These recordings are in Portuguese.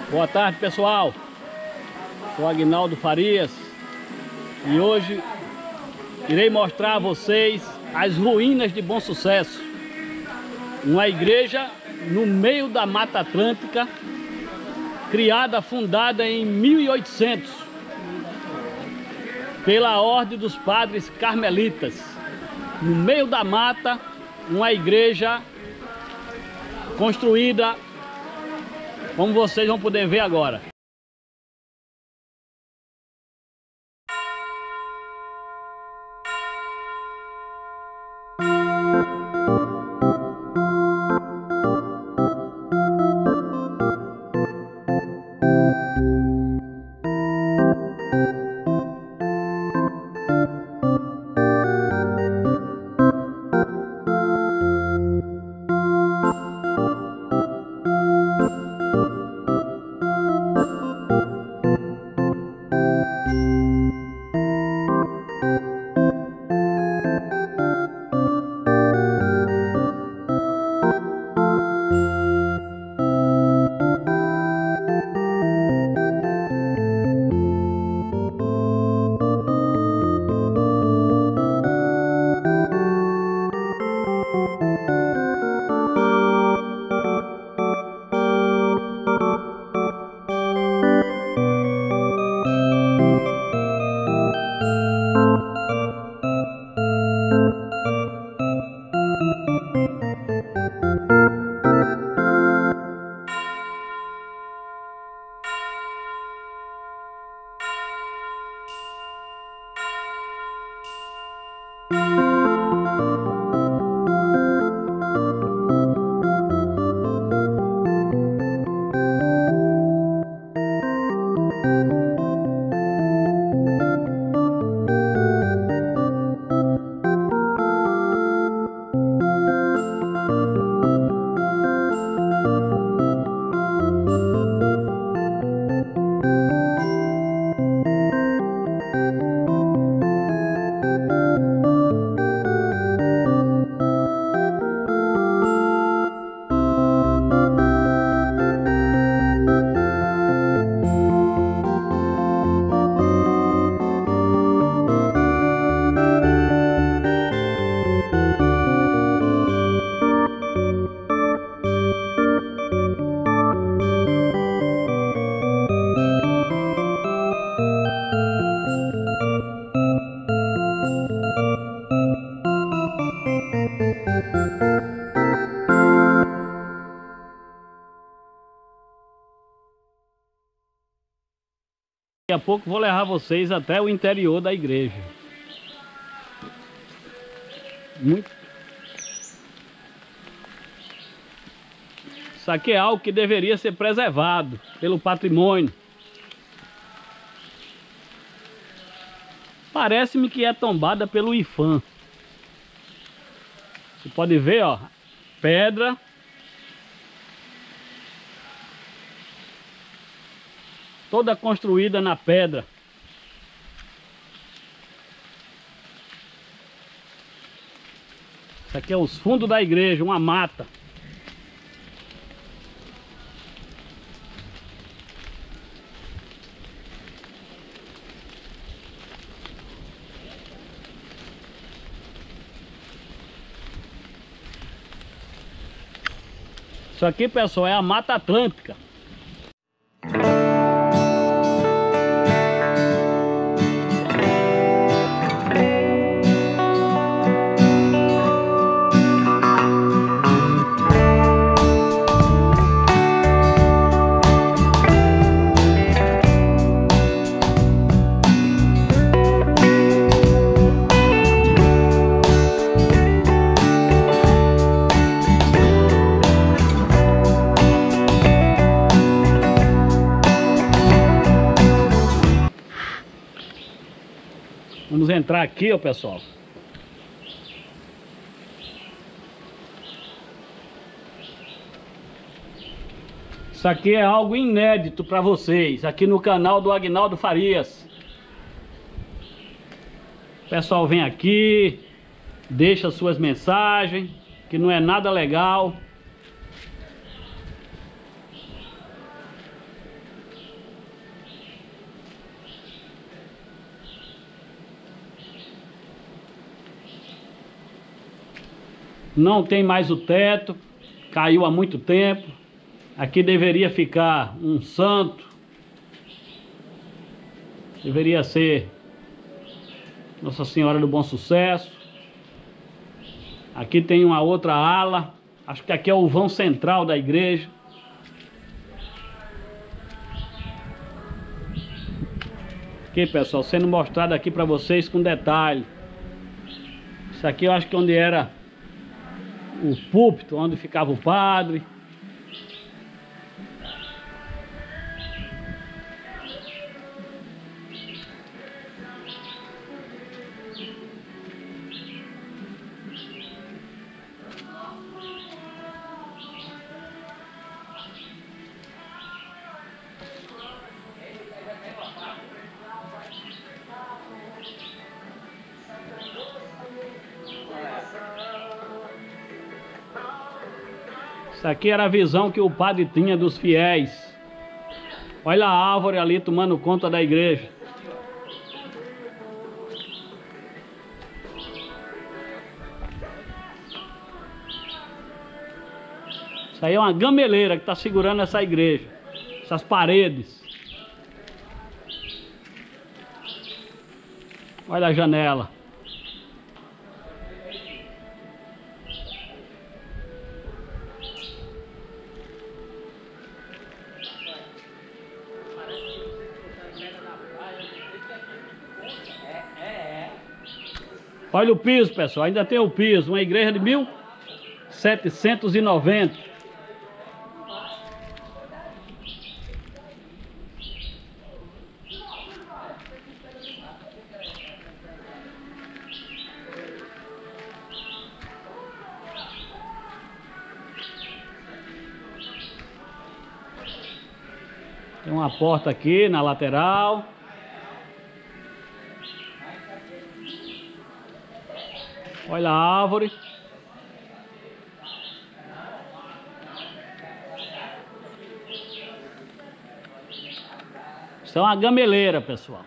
Boa tarde, pessoal. Sou Aguinaldo Farias e hoje irei mostrar a vocês as ruínas de Bom Sucesso. Uma igreja no meio da Mata Atlântica, fundada em 1800 pela Ordem dos Padres Carmelitas. No meio da mata, uma igreja construída, como vocês vão poder ver agora. Daqui a pouco vou levar vocês até o interior da igreja. Isso aqui é algo que deveria ser preservado pelo patrimônio. Parece-me que é tombada pelo IPHAN. Você pode ver, ó, pedra. Toda construída na pedra. Isso aqui é os fundos da igreja, uma mata. Isso aqui, pessoal, é a Mata Atlântica. Vamos entrar aqui, ó, pessoal. Isso aqui é algo inédito para vocês, aqui no canal do Aguinaldo Farias. O pessoal vem aqui, deixa suas mensagens, que não é nada legal. Não tem mais o teto, caiu há muito tempo. Aqui deveria ficar um santo. Deveria ser Nossa Senhora do Bom Sucesso. Aqui tem uma outra ala. Acho que aqui é o vão central da igreja. Aqui, pessoal, sendo mostrado aqui para vocês com detalhe. Isso aqui eu acho que é onde era o púlpito, onde ficava o padre. Isso aqui era a visão que o padre tinha dos fiéis. Olha a árvore ali tomando conta da igreja. Isso aí é uma gameleira que está segurando essa igreja. Essas paredes. Olha a janela. Olha o piso, pessoal, ainda tem o piso, uma igreja de 1790. Tem uma porta aqui na lateral. Olha a árvore. Isso é uma gameleira, pessoal.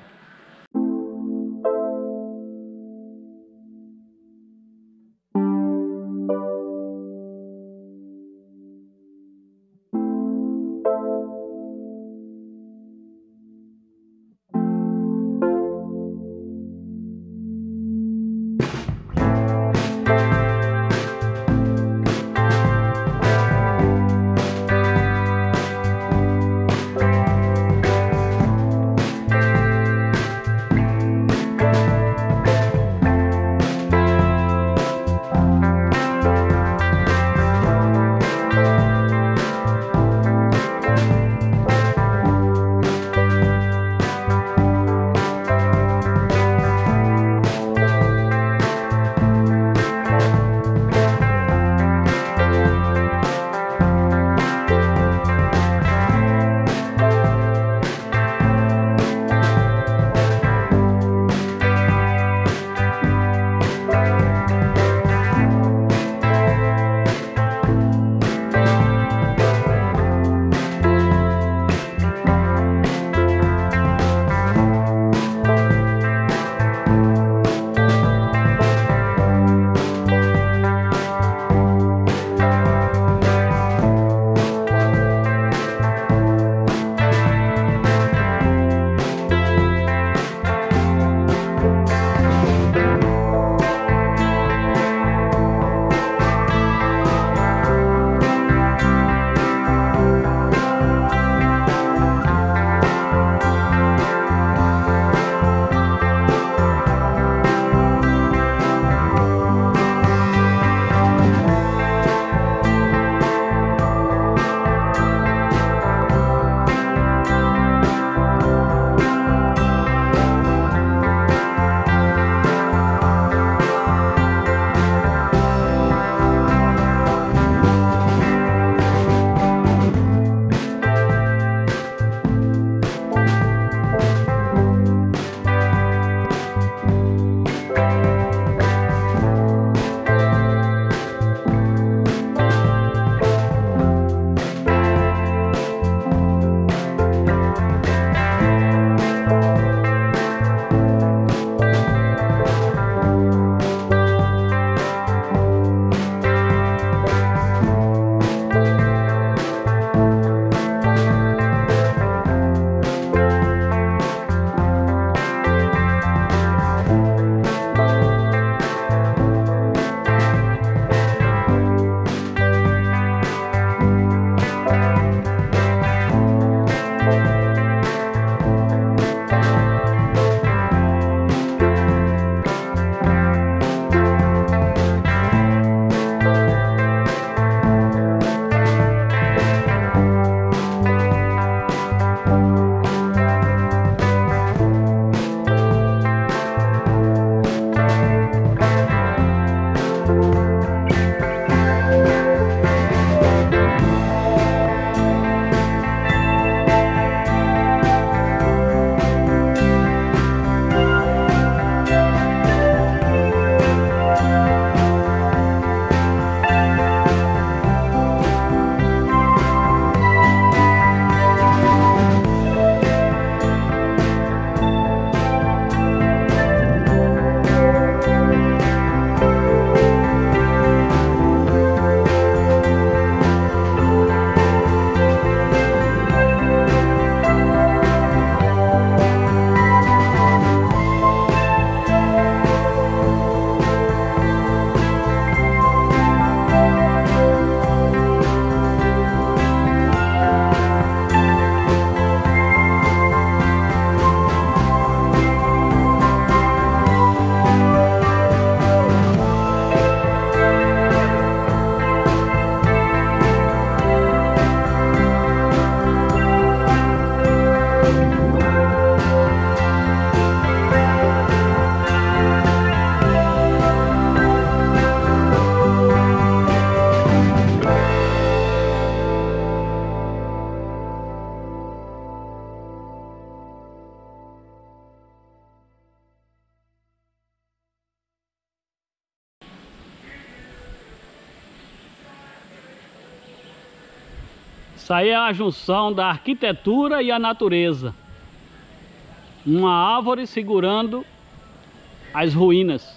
Isso aí é a junção da arquitetura e a natureza. Uma árvore segurando as ruínas.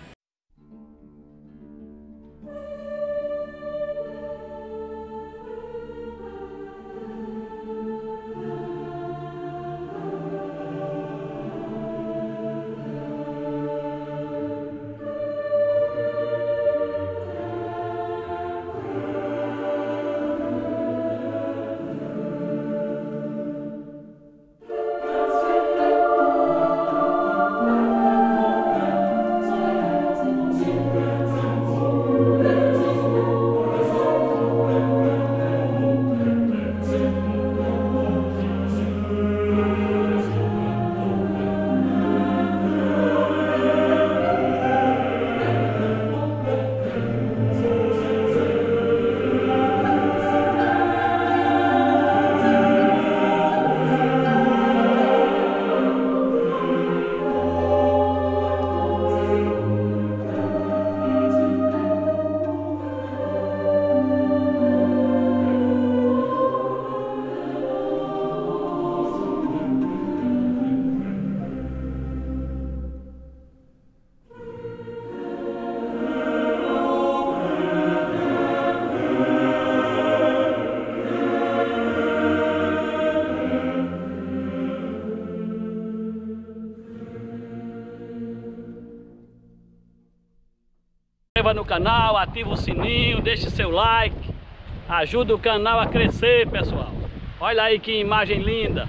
inscreva no canal, ativa o sininho, deixe seu like, ajuda o canal a crescer, pessoal. Olha aí que imagem linda.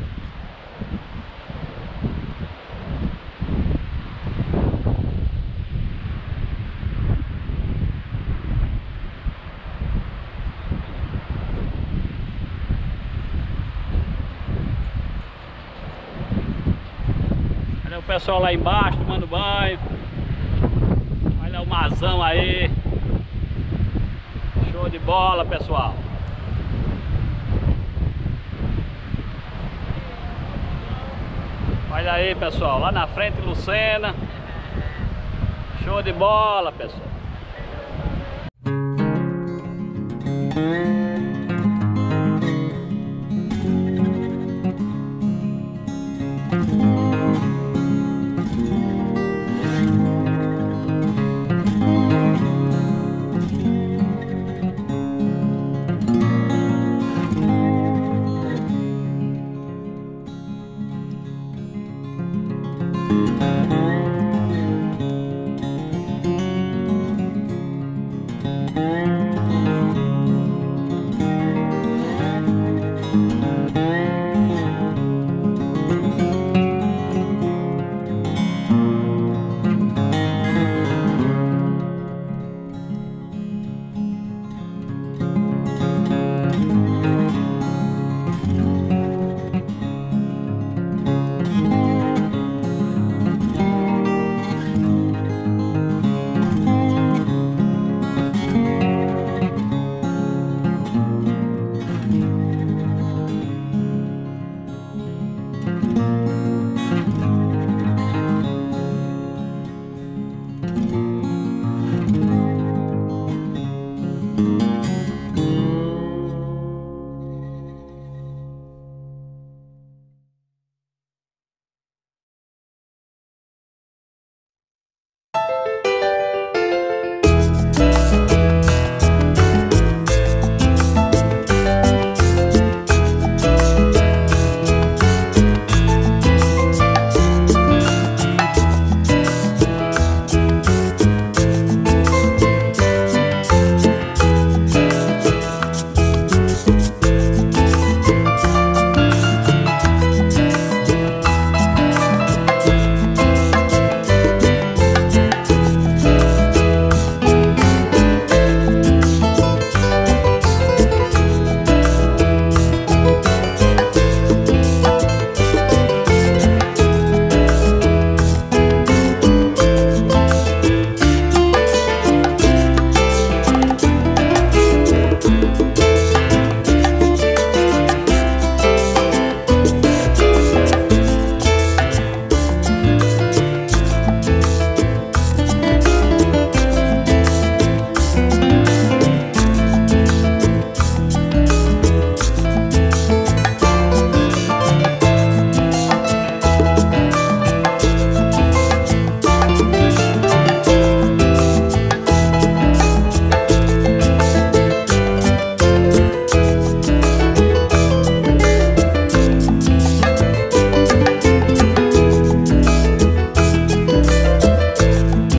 Olha o pessoal lá embaixo tomando banho. Olha o marzão aí. Show de bola, pessoal. Olha aí, pessoal, lá na frente Lucena. Show de bola, pessoal.